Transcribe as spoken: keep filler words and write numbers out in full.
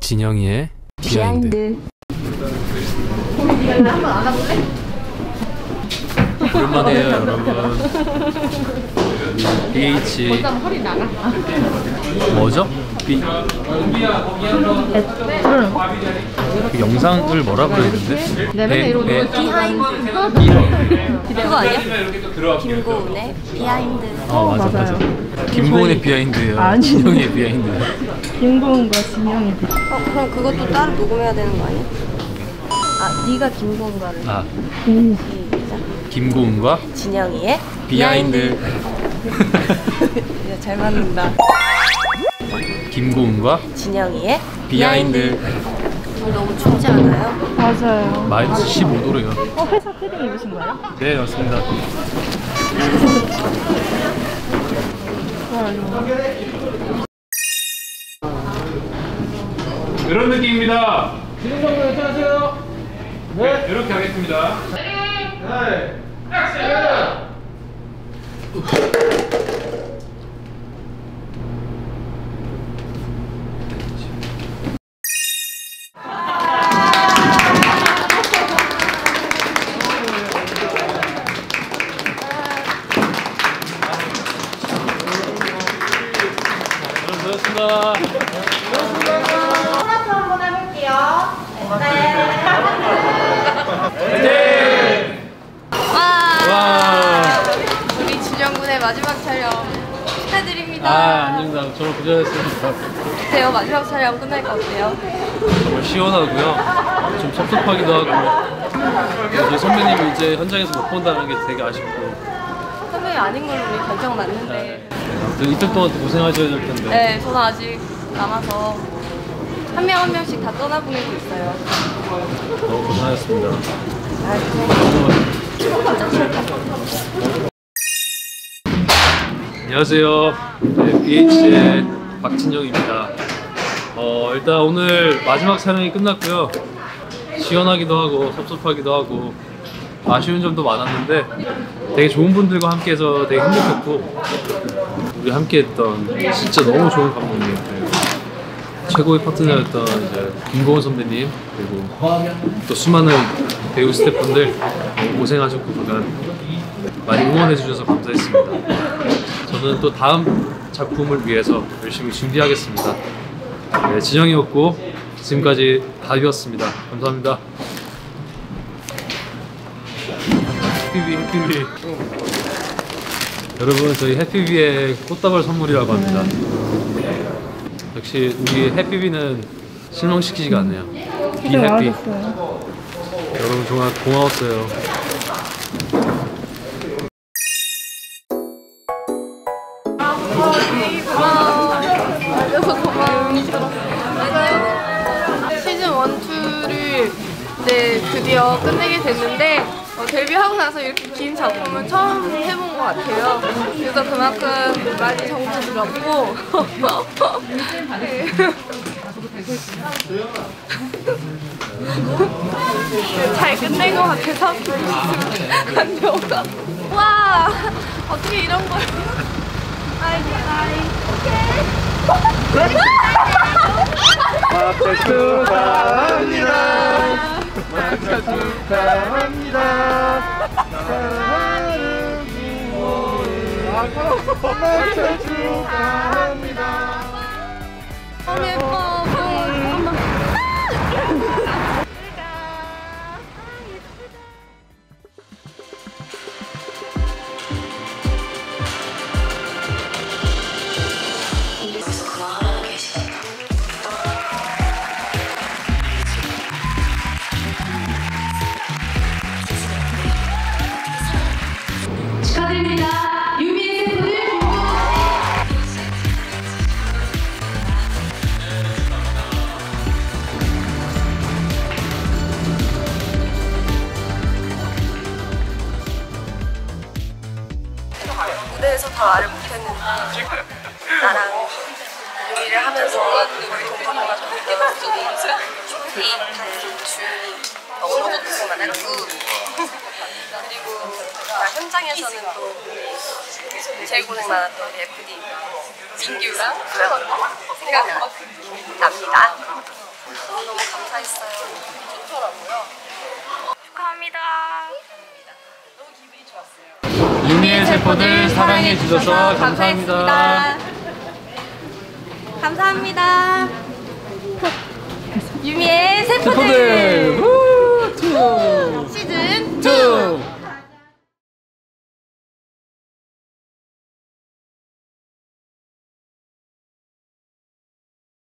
진영이의 비하인드. 한번 안아볼래? 오랜만이에요 여러분. 비에이치 어쩜 허리 나가? 뭐죠? 비... 그 영상을 뭐라 그러는데? 네, 맨날 이러고 비하인드. 그거 아니야? 김고은의 비하인드. 어 맞아 맞아. 김고은의 비하인드예요. 아니. 진영이의 비하인드. 김고은과 진영이. 어, 그럼 그것도 따로 녹음해야 되는 거 아니야? 아, 네가 김고은과를. 아 음. 시작. 김고은과 진영이의 비하인드. 야, 잘 맞는다. 김고은과 진영이의 비하인드. 오늘 너무 춥지 않아요? 맞아요. 마이너스 십오 도래요. 어, 회사 패딩 입으신 거예요? 네 맞습니다. 이런 느낌입니다. 진행 정도 괜찮으세요? 네. 이렇게 하겠습니다. 네. 액션! 수고하셨습니다. 하나 한번 해볼게요. 네. 네. 와! 와. 우리 진영군의 마지막 촬영 축하드립니다. 아, 아닙니다. 정말 고생하셨습니다. 어때요? 마지막 촬영 끝날까 어때요? 정말 시원하고요. 좀 섭섭하기도 하고. 저희 선배님이 이제 현장에서 못 본다는 게 되게 아쉽고. 선배님 아닌 걸로 우리 결정 났는데. 아무튼 이틀 동안 또 고생하셔야 될 텐데. 네, 저는 아직 남아서 한 명 한 명씩 다 떠나보내고 있어요. 너무 고생하셨습니다. 아, 안녕하세요. 네, 비에이치의 박진영입니다. 어, 일단 오늘 마지막 촬영이 끝났고요. 시원하기도 하고 섭섭하기도 하고 아쉬운 점도 많았는데 되게 좋은 분들과 함께해서 되게 행복했고, 우리 함께했던 진짜 너무 좋은 감독님, 최고의 파트너였던 이제 김고은 선배님, 그리고 또 수많은 배우 스태프분들 고생하셨고 그간 많이 응원해 주셔서 감사했습니다. 저는 또 다음 작품을 위해서 열심히 준비하겠습니다. 네, 진영이었고 지금까지 다비였습니다. 감사합니다. 해피비 해피비. 여러분, 저희 해피비의 꽃다발 선물이라고 합니다. 역시 우리 해피비는 실망시키지가 않네요. 비 해피. 여러분 정말 고마웠어요. 와줘서 고마워. 시즌 원, 투를 이제 드디어 끝내게 됐는데 어, 데뷔하고 나서 이렇게 긴 작품은 처음 해본 것 같아요. 그래서 그만큼 많이 정도 들었고 네. 잘 끝낸 것 같아서 안 좋아. 와, 어떻게 이런 걸. 아이, 아이, 오케이. 막차 축하합니다. 막차 축하합니다. 사랑하는 김고은. 막차 축하합니다. 너무 예뻐. 엄마. 축하드립니다. 유미의 샘플을 무대에서 다 말을 못했는데 나랑 요리를 하면서 동감을 가지고 느껴봤어. 쇼케이, 달리, 주윤이 언어도 되게 많았고 그리고 나 현장에서는 또 제일 고생 많았던 에프디 민규랑 생각납니다. 세포들 사랑해 주셔서 감사합니다. 감사합니다. 유미의 세포들. 세포들.